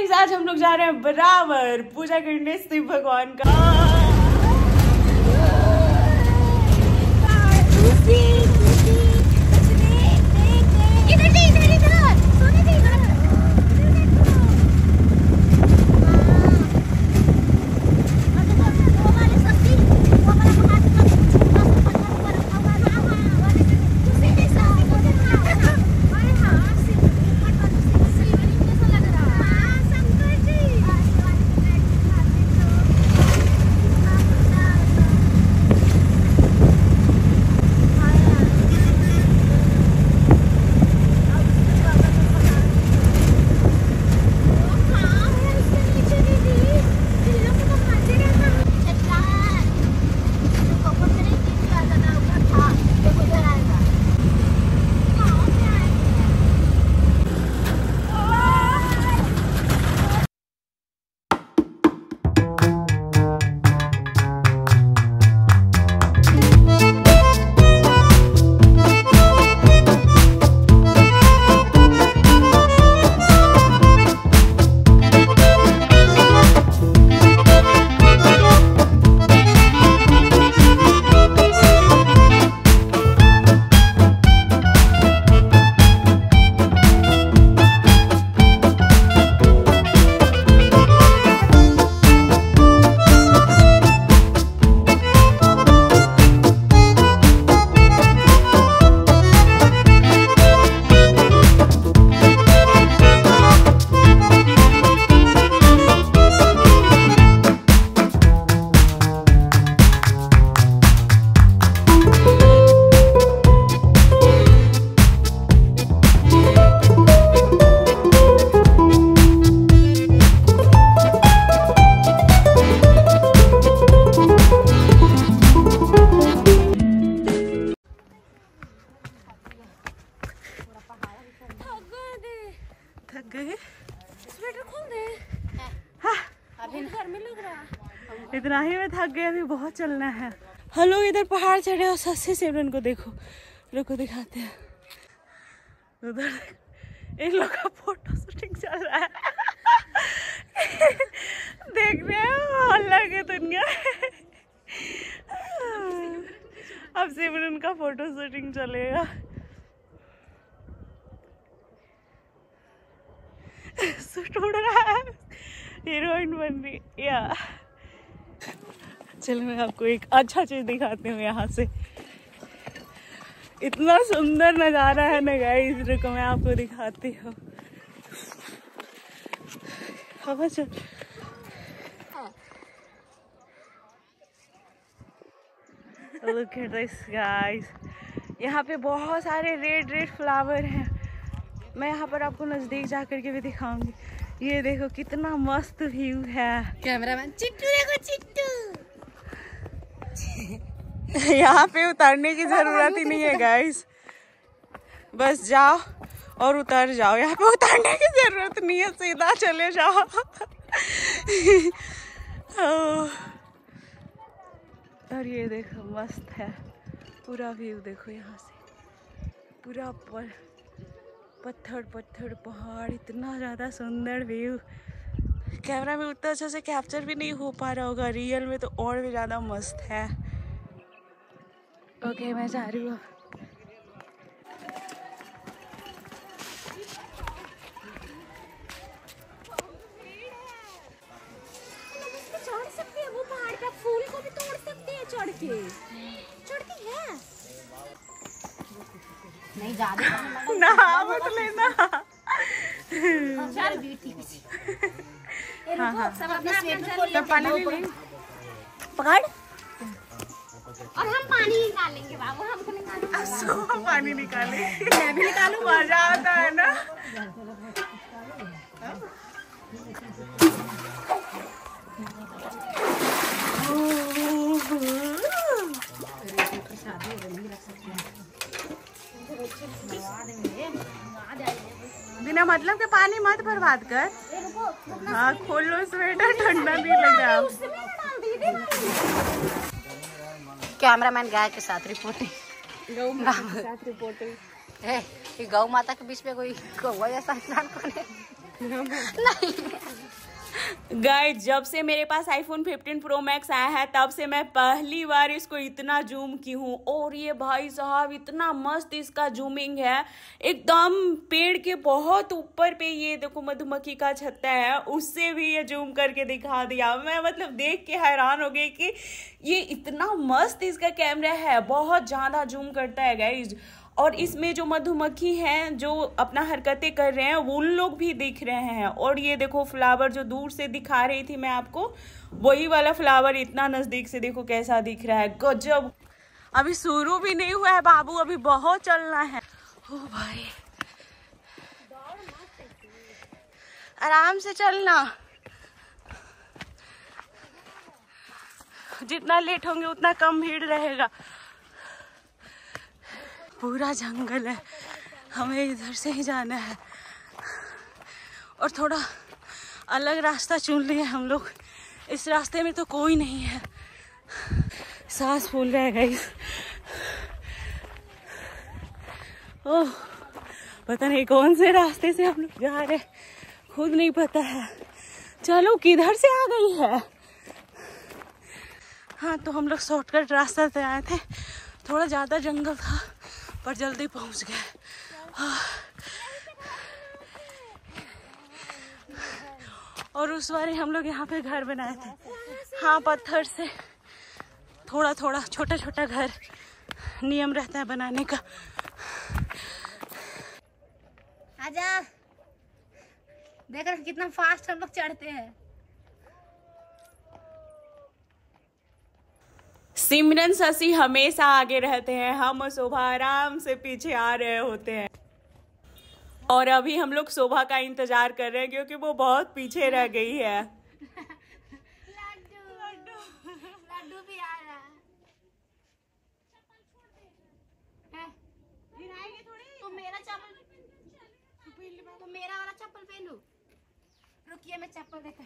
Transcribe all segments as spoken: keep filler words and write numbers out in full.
Guys आज हम लोग जा रहे हैं बराबर पूजा करने शिव भगवान का। थक गए, स्वेटर खोल दे। हाँ अभी गर्मी लग रहा, इतना ही में थक गए, अभी बहुत चलना है। हम लोग इधर पहाड़ चढ़े और सस्ते सिमरन को देखो, रुको दिखाते हैं। उधर एक लोग का फोटो शूटिंग चल रहा है। देख रहे हैं हल्ला के दुनिया। अब सिमरन का फोटो शूटिंग चलेगा। सूट उड़ रहा है, हीरोइन बन रही या। चलो मैं आपको एक अच्छा चीज दिखाती हूँ यहाँ से। इतना सुंदर नजारा है ना गाइस, रुको मैं आपको दिखाती हूँ। हवा चल, look at this guys, यहाँ पे बहुत सारे रेड रेड फ्लावर हैं। मैं यहाँ पर आपको नजदीक जा करके भी दिखाऊंगी। ये देखो कितना मस्त व्यू है। कैमरामैन चिट्टू देखो, चिट्टू। यहाँ पे उतरने की जरूरत ही नहीं है गाइस, बस जाओ और उतर जाओ। यहाँ पे उतरने की जरूरत नहीं है, सीधा चले जाओ। और ये देखो मस्त है पूरा व्यू, देखो यहाँ से पूरा पर पत्थर पत्थर पहाड़, इतना ज़्यादा सुंदर व्यू। कैमरा में उतना अच्छा से कैप्चर भी नहीं हो पा रहा होगा, रियल में तो और भी ज़्यादा मस्त है। ओके मैं जा रही हूँ। चढ़ सकते हैं वो पहाड़ पे, फूल को भी तोड़ सकते हैं चढ़ के। चढ़ती है नहीं ज्यादा ना मत लेना। हाँ हाँ सब अपने स्वेटर पानी ले पकड़, और हम पानी निकालेंगे बाबू, हमको निकालो। हम पानी निकालेंगे, मैं भी निकालूं, मजा आता है ना। बिना मतलब के पानी मत बर्बाद कर। हाँ खोल लो स्वेटर, ठंडा नहीं लग रहा। कैमरामैन गाय के साथ रिपोर्टिंग, गौ माता के साथ रिपोर्टिंग। गौ माता के बीच में कोई कौवा जैसा इंसान कौन है? नहीं गाइस जब से मेरे पास आईफोन फिफ्टीन प्रो मैक्स आया है तब से मैं पहली बार इसको इतना जूम की हूँ। और ये भाई साहब इतना मस्त इसका जूमिंग है, एकदम पेड़ के बहुत ऊपर पे ये देखो मधुमक्खी का छत्ता है, उससे भी ये जूम करके दिखा दिया। मैं मतलब देख के हैरान हो गई कि ये इतना मस्त इसका कैमरा है, बहुत ज्यादा जूम करता है गाइस। और इसमें जो मधुमक्खी हैं जो अपना हरकतें कर रहे हैं उन लोग भी दिख रहे हैं। और ये देखो फ्लावर जो दूर से दिखा रही थी मैं आपको, वही वाला फ्लावर इतना नजदीक से देखो कैसा दिख रहा है, गजब। अभी शुरू भी नहीं हुआ है बाबू, अभी बहुत चलना है। ओ भाई आराम से चलना, जितना लेट होंगे उतना कम भीड़ रहेगा। पूरा जंगल है, हमें इधर से ही जाना है और थोड़ा अलग रास्ता चुन लिए हम लोग। इस रास्ते में तो कोई नहीं है, सांस फूल रहा है गाइस। ओह पता नहीं कौन से रास्ते से हम लोग जा रहे हैं, खुद नहीं पता है। चलो किधर से आ गई है। हाँ तो हम लोग शॉर्टकट रास्ता से आए थे, थोड़ा ज्यादा जंगल था पर जल्दी पहुंच गए। और उस बार हम लोग यहाँ पे घर बनाए थे, हाँ पत्थर से, थोड़ा थोड़ा छोटा छोटा घर, नियम रहता है बनाने का। आजा देख रहे कितना फास्ट हम लोग चढ़ते हैं। सिमरन शशि हमेशा आगे रहते हैं, हम शोभा आराम से पीछे आ रहे होते हैं। और अभी हम लोग शोभा का इंतजार कर रहे हैं क्योंकि वो बहुत पीछे रह गई है। लड्डू लड्डू लड्डू भी आ रहा है। तो मेरा चप्पल तो मेरा वाला चप्पल पहनू। रुकिए मैं चप्पल देखा।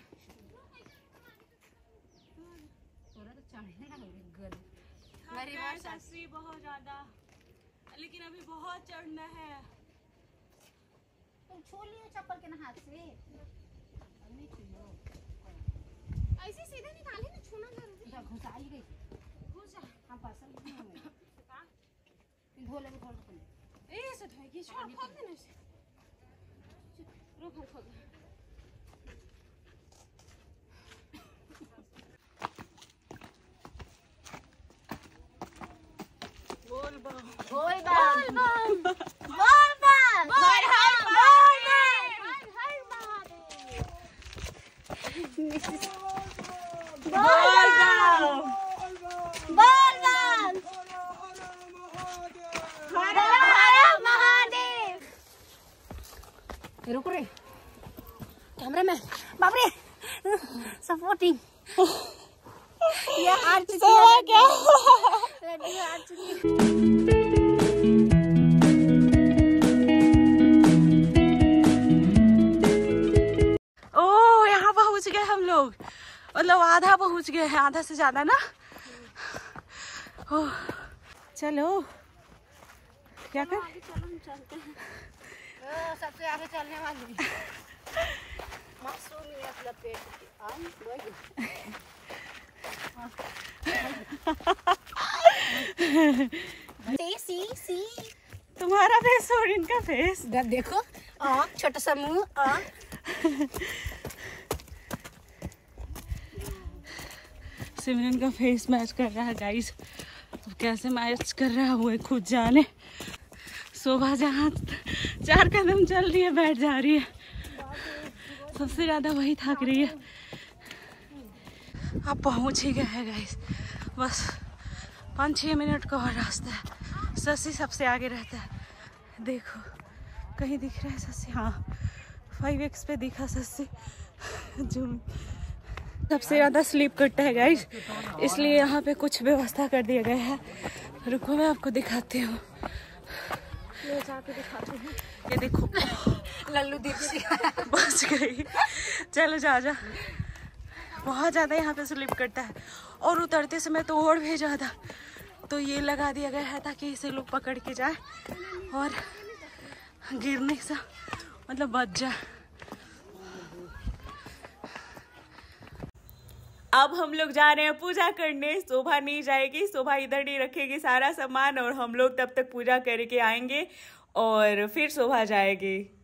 मेरी बात शशि बहुत ज्यादा, लेकिन अभी बहुत चढ़ना है। तुम छू लियो चप्पल के ना हाथ से, नहीं छूलो, ऐसे सीधे निकाले ना, छूना जरूरी है। घुसा ही गई, घुसा हम पासल नहीं होंगे। हां धो ले खोल खोल ए ऐसे धोएगी, छोड़ खोल देना इसे, रुक खोल। बोल बम बोल बम बोल बम बोल हर महादेव हर महादेव बोल बम बोल बम हर हर महादेव। रुक रे कैमरा मैन, बाप रे सपोर्टिंग। ये हार चुकी है क्या? लड्डू हार चुकी है। ओह यहाँ पहुँच गए हम लोग, मतलब आधा पहुँच गए हैं, आधा से ज्यादा ना। ओह चलो क्या कर, चलो हम चलते हैं। ओ, सबसे आगे चलने वाली मासूमियत लपेट के आई सी सी सी तुम्हारा फेस और इनका फेस देखो, आँख छोटा सा मुंह, आँख सिमरन का फेस मैच कर रहा है गाइस। तो कैसे मैच कर रहा है वो खुद जाने। शोभा जहाँ चार कदम चल रही है बैठ जा रही है, सबसे ज्यादा वही थक रही है। अब पहुंच ही गए हैं गाइस, बस पाँच छः मिनट का और रास्ता है। शशि सबसे आगे रहता है, देखो कहीं दिख रहा है शशि, हाँ फाइव एक्स पे दिखा शशि। जूम सबसे ज़्यादा स्लीप करता है गाइस, इसलिए यहाँ पे कुछ व्यवस्था कर दिया गया है। रुको मैं आपको दिखाती हूँ, ये देखो लल्लू दीदी बच गई। चलो जा जा, बहुत ज़्यादा यहाँ पे स्लिप करता है और उतरते समय तो और भी ज़्यादा। तो ये लगा दिया गया है ताकि इसे लोग पकड़ के जाए और गिरने से मतलब बच जाए। अब हम लोग जा रहे हैं पूजा करने। शोभा नहीं जाएगी, शोभा इधर ही रखेगी सारा सामान और हम लोग तब तक पूजा करके आएंगे और फिर शोभा जाएगी।